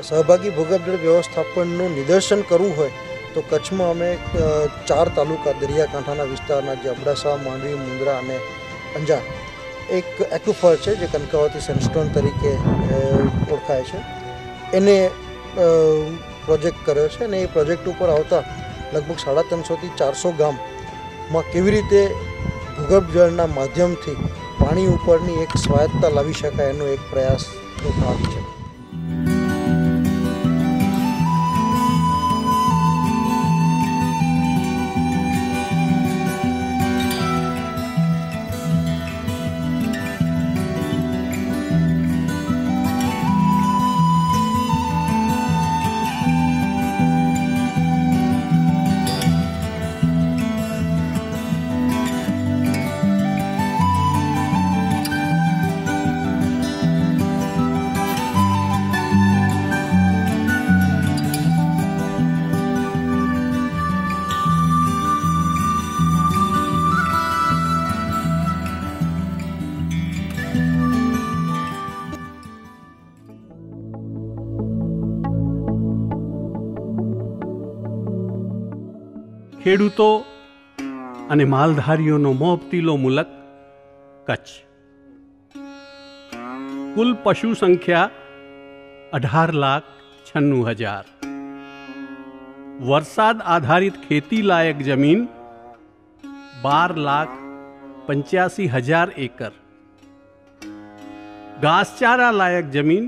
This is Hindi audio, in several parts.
સહભાગી ભૂગર્ભજળ વ્યવસ્થાપનનું નિદર્શન કરવું હોય તો કચ્છમાં અમે 4 તાલુકા દરિયાકાંઠાના વિસ્તારના જે અબડાસા, માંડવી, મુંદ્રા અને અંજાર એક એક્યુફર છે જે કનકાવતી સેન્ડસ્ટોન તરીકે ઓળખાય છે, એને પ્રોજેક્ટ કર્યો છે અને એ પ્રોજેક્ટ ઉપર આવતા લગભગ 350 થી 400 ગામમાં કેવી રીતે ભૂગર્ભ જળના માધ્યમથી પાણી ઉપરની એક સ્વાયત્તતા લાવી શકાય એનો એક પ્રયાસનો ભાગ છે. ખેડૂતો અને માલધારીઓનો મોહબતીલો મુલક કચ્છ. કુલ પશુ સંખ્યા 18,96,000. વરસાદ આધારિત ખેતી લાયક જમીન 12,85,000 એકર. ઘાસચારા લાયક જમીન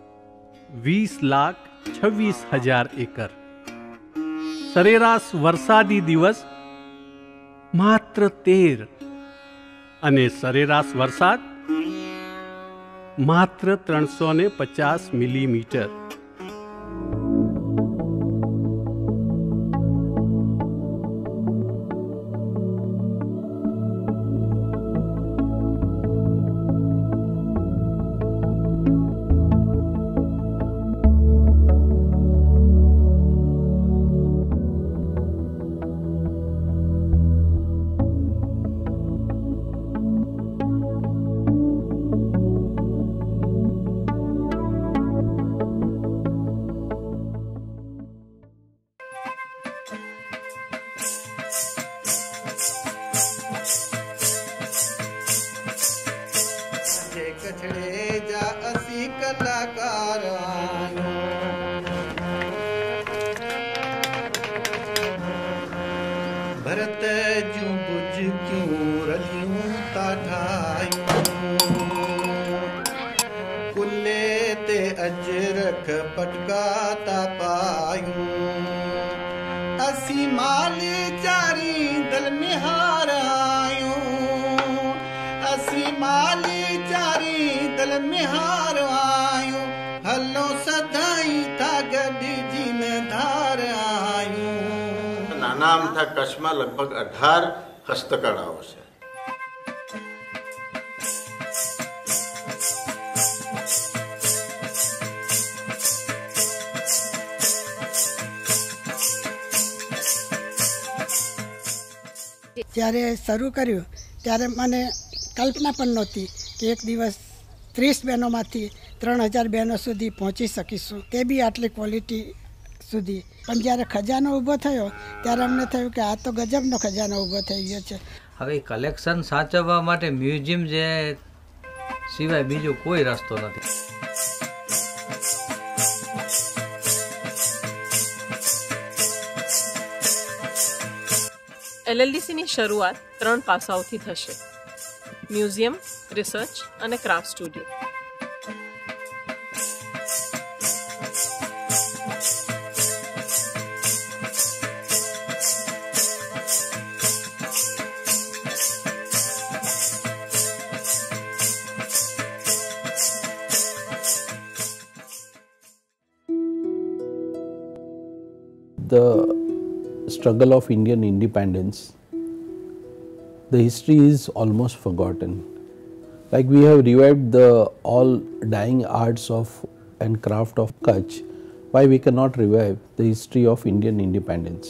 20,26,000 એકર. સરેરાશ વરસાદી દિવસ માત્ર 13 અને સરેરાશ વરસાદ માત્ર 350 મિલીમીટર. भरत जूं बुझ क्यों रलियूं ता ठायूं कुल्ले ते अजरख पटका ता पायूं असी माली चारी दल में हार आयूं असी माली चारी दल में हार आयूं हलो सदाई था गडी जीन धार आयूं. નાના અમથા કચ્છમાં લગભગ 18 હસ્તકળાઓ છે. જ્યારે શરૂ કર્યું ત્યારે મને કલ્પના પણ નહોતી કે એક દિવસ 30 બહેનોમાંથી 3000 બહેનો સુધી પહોંચી શકીશું, તે બી આટલી ક્વોલિટી સુધી. પણ જ્યારે ખજાનો ઊભો થયો ત્યારે અમને થયું કે આ તો ગજબનો ખજાનો ઊભો થઈ ગયો છે. હવે કલેક્શન સાચવવા માટે મ્યુઝિયમ જે સિવાય બીજો કોઈ રસ્તો નથી. LLDCની શરૂઆત 3 પાસાઓથી થશે: મ્યુઝિયમ, રિસર્ચ અને craft studio. The struggle of Indian independence, the history is almost forgotten. Like we have revived the all dying arts of and craft of Kutch, why we cannot revive the history of Indian independence?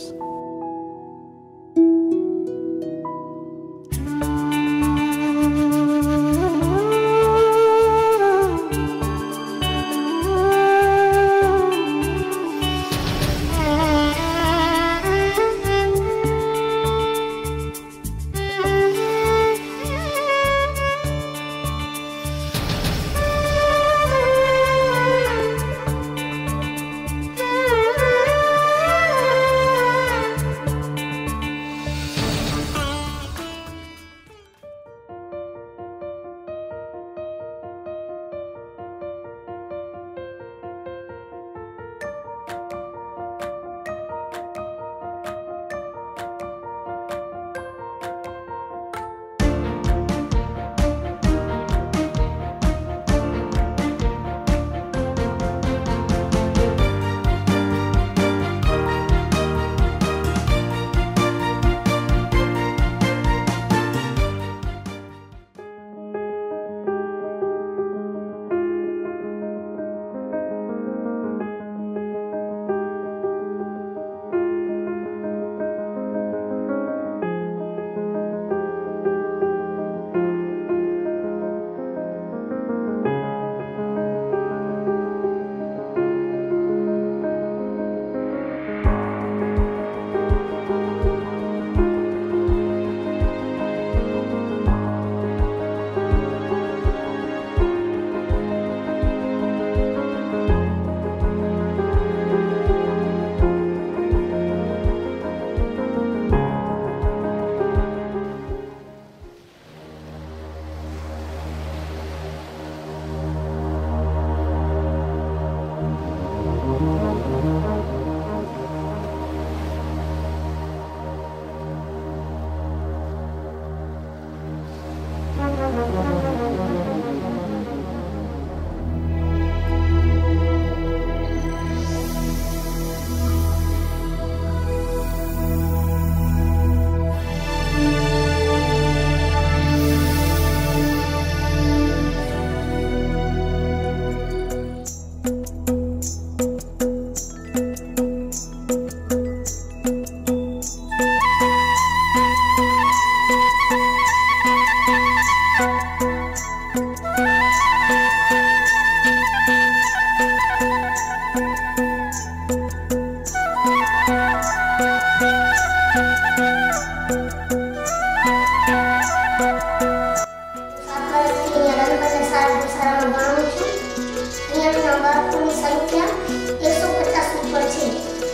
ચાલુ થયા 150 ઉપર છે.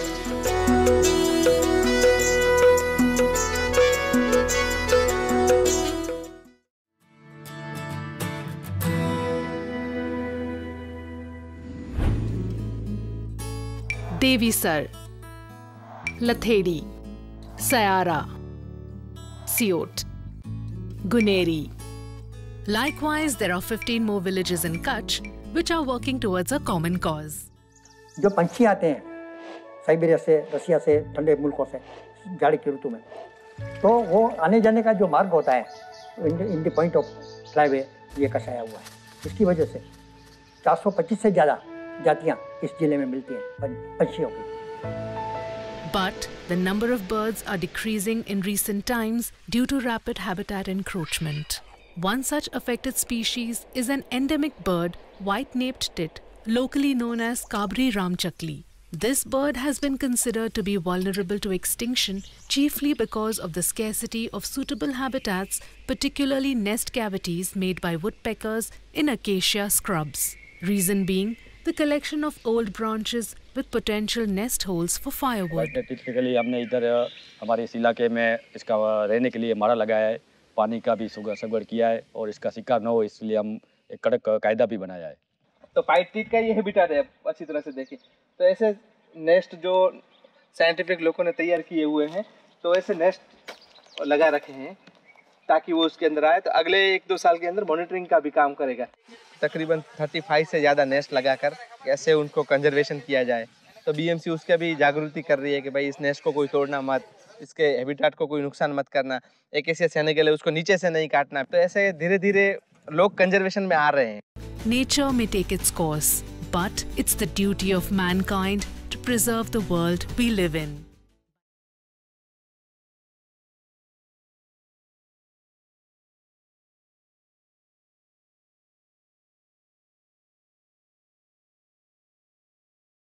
देवीसर, लथेड़ी, सयारा, सियोट, Guneri. Likewise, there are 15 more villages in Kutch which are working towards a common cause. जो पंछी आते हैं साइबेरिया से, रसिया से, ठंडे मुल्कों से जाड़े की ऋतु में, तो वो आने जाने का जो मार्ग होता है in the point of flyway ये कसाया हुआ है. इसकी वजह से 425 से ज़्यादा जातियाँ इस जिले में मिलती हैं पंछियों की. But the number of birds are decreasing in recent times due to rapid habitat encroachment. One such affected species is an endemic bird, white-naped tit, locally known as Kabri Ramchakli. This bird has been considered to be vulnerable to extinction chiefly because of the scarcity of suitable habitats, particularly nest cavities made by woodpeckers in acacia scrubs. Reason being, the collection of old branches with potential nest holes for firewood. Typically हमने इधर हमारे इस इलाके में इसका रहने के लिए मारा लगाया है, पानी का भी सगवड़ किया है और इसका शिकार न हो इसलिए हम एक कड़क कायदा भी बनाया है. तो फाइट टिक का ये हैबिटेट है अच्छी तरह से देखें तो ऐसे नेस्ट जो साइंटिफिक लोगों ने तैयार किए हुए हैं तो ऐसे नेस्ट लगा रखे हैं ताकि वो उसके अंदर आए. तो अगले 1-2 साल के अंदर मॉनिटरिंग का भी काम करेगा. तकरीबन 35 से ज़्यादा नेस्ट लगाकर कैसे उनको कंजर्वेशन किया जाए. तो बीएमसी उसका भी जागृति कर रही है कि भाई इस नेस्ट को कोई तोड़ना मत, इसके हैबिटेट को कोई नुकसान मत करना, एक ऐसे सेने के लिए उसको नीचे से नहीं काटना. तो ऐसे धीरे धीरे लोग कंजर्वेशन में आ रहे हैं. Nature may take its course, but it's the duty of mankind to preserve the world we live in.